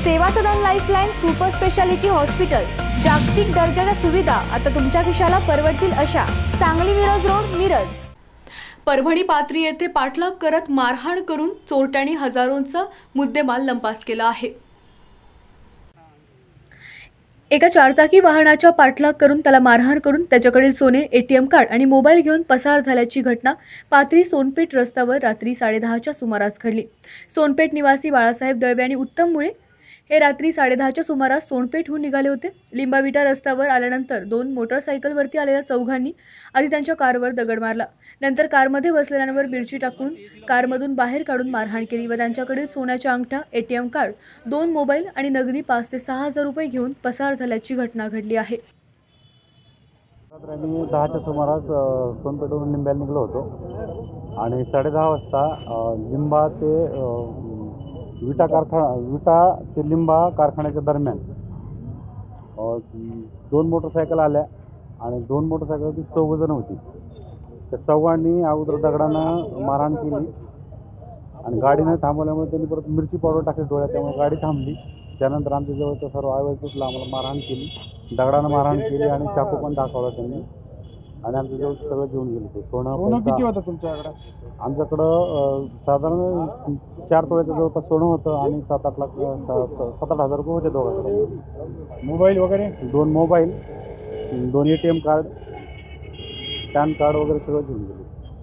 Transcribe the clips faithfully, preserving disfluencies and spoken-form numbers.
सेवा Sadan lifeline super speciality hospital, जागतिक दर्जाच्या सुविधा आता तुमच्या खिशाला परवडतील अशा। सांगली मिरज रोड, मिरज। परभणी पाथरी येथे पाठलाग करत मारहाण करून चोरट्यांनी हजारोंचा मुद्देमाल लंपास केला आहे। एका चारचाकी वाहनाच्या पाठलाग करून त्याला मारहाण करून त्याच्याकडील सोने, एटीएम कार्ड आणि मोबाईल घेऊन पसार झाल्याची घटना पाथरी सोनपेठ रस्त्यावर रात्री साडेदहाच्या सुमारास घडली। सोनपेठ निवासी बाळासाहेब दळवे आणि उत्तम मुळे हे रात्री साडेदहाच्या सुमारास सोनपेठहून निघाले होते। लिंबाविटा रस्त्यावर आल्यानंतर दोन मोटरसायकलवरती आलेल्या चौघांनी आधी त्यांच्या कारवर दगड मारला, नंतर कारमध्ये बसलेल्यांवर मिरची टाकून कारमधून बाहेर काढून मारहाण केली व त्यांच्याकडील सोन्याच्या अंगठ्या, एटीएम कार्ड, दोन मोबाईल आणि नगदी पाच ते सहा हजार रुपये घेऊन पसार झाल्याची घटना घडली आहे। रात्री दहाच्या सुमारास सोनपेठहून लिंबाला निघलो होतो आणि साडेदहा वाजता लिंबा ते विटा कारखाना विटा ते लिंबा कारखान्याच्या दरम्यान दोन मोटरसायकल आल्या आणि दोन मोटरसायकलवरती चौघ जण होती। त्या चौघांनी अगोदर दगडानं मारहाण केली आणि गाडी न थांबवल्यामुळे त्यांनी परत मिरची पावडर टाकली डोळ्यात, त्यामुळे गाडी थांबली। त्यानंतर आमच्या जवळचं सर्व आयवाय तुटलं, आम्हाला मारहाण केली, दगडानं मारहाण केली आणि चाकू पण दाखवला त्यांनी आणि आमच्या जवळ सगळं घेऊन गेले। ते सोनं किती होतं तुमच्याकडे? आमच्याकडं साधारण चार तोळ्याचं जवळपास सोनं होतं आणि सात आठ लाख सात आठ हजार रुपये होते दोघांकडे। मोबाईल वगैरे, दोन मोबाईल, दोन A T M card, PAN card वगैरे सगळं घेऊन गेले।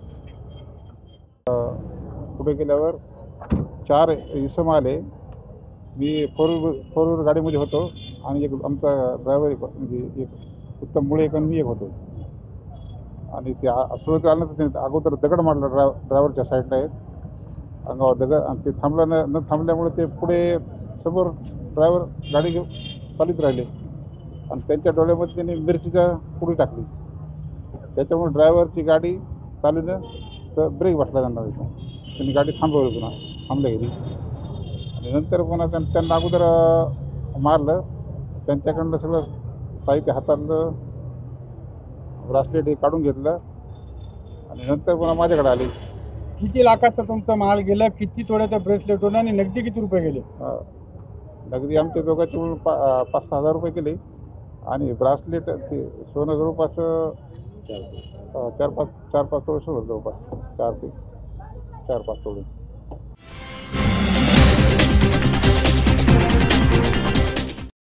पुढे गेल्यावर चार इसम आले। मी फोर व्हीलर फोर व्हीलर गाडीमध्ये होतो आणि एक आमचा ड्रायव्हर एक म्हणजे एक उत्तम मुळे एक आणि मी एक होतो आणि ते सुरुवात आल्यानंतर ते अगोदर दगड मारला ड्राय ड्रायव्हरच्या साईडला एक अंगावर दगड आणि ते थांबलं न न थांबल्यामुळे ते पुढे समोर ड्रायव्हर गाडी घेऊन चालत राहिले आणि त्यांच्या डोळ्यामध्ये त्यांनी मिरचीच्या पुडी टाकली। त्याच्यामुळे ड्रायव्हरची गाडी चालवणं तर ब्रेक बसला त्यांना, त्यांनी गाडी थांबवली, पुन्हा थांबल्या गेली आणि नंतर पुन्हा त्यां त्यांना अगोदर मारलं, त्यांच्याकडनं सगळं साहित्य हातातलं ब्रासलेट हे काढून घेतलं आणि नंतर पुन्हा माझ्याकडे आले। किती लाखाचं तुमचं माल गेलं, किती तोड्याचं ब्रेसलेट होतं आणि नगदी किती रुपये गेले? नगदी आमच्या दोघांचे मिळून पा पाच सहा हजार रुपये गेले आणि ब्रासलेट ते सोनं जवळपास चार पाच चार पाच तोळे सोनं जवळपास चार ते चार पाच तोळे।